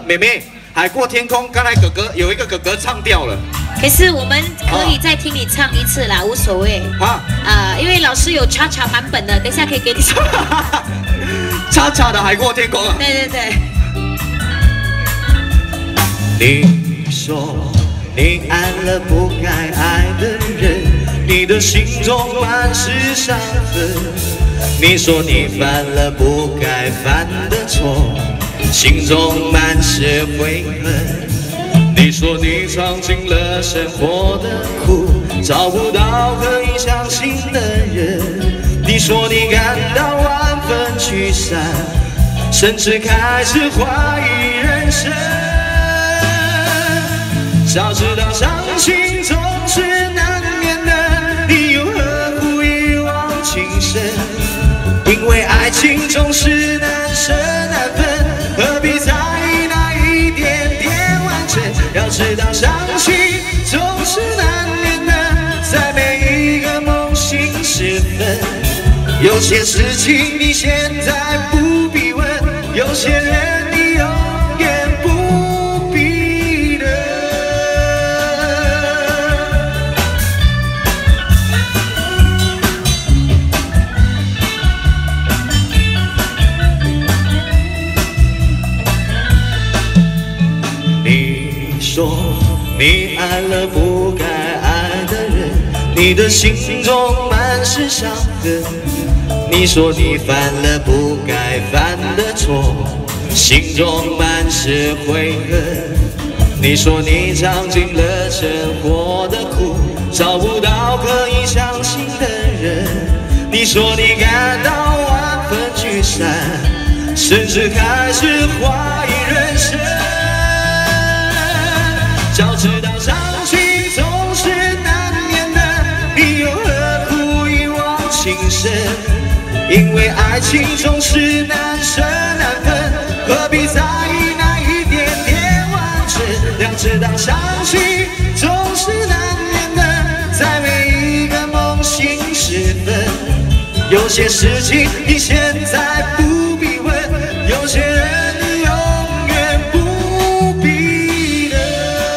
妹妹，海阔天空，刚才哥哥有一个哥哥唱掉了。 可是我们可以再听你唱一次啦，无所谓。因为老师有叉叉版本的，等一下可以给你唱。 叉叉的海阔天空啊。 对对对。 你说你爱了不该爱的人，你的心中满是伤痕。你说你犯了不该犯的错，心中满是悔恨。你说你尝尽了生活的苦，找不到可以相信的人。你说你感到万分沮丧，甚至开始怀疑人生。早知道伤心总是难免的，你又何苦一往情深？因为爱情总是难舍难分，何必在意那一点点完整？要知道伤心总是难免的，在每一个梦醒时分。有些事情你现在不必问，有些人你永远不必等。你说你爱了不该爱的人，你的心中满是伤痕。你说你犯了不该犯的错，心中满是悔恨。你说你尝尽了生活的苦，找不到可以相信的人。你说你感到万分沮丧，甚至开始怀疑人生。早知道伤心总是难免的，你又何苦一往情深？因为爱情总是难舍难分，何必在意那一点点完整？要知道伤心总是难免的，在每一个梦醒时分。有些事情你现在不必问，有些人你永远不必等。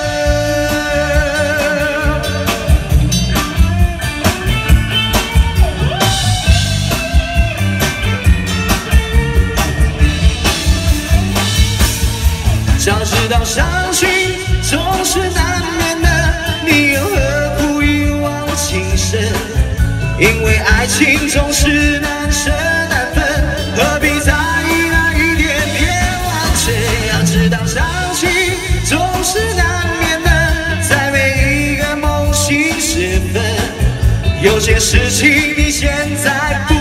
早知道伤心总是难免的，你又何苦一往情深？因为爱情总是难舍难分，何必在意那一点点完整？要知道伤心总是难免的，在每一个梦醒时分。有些事情你现在不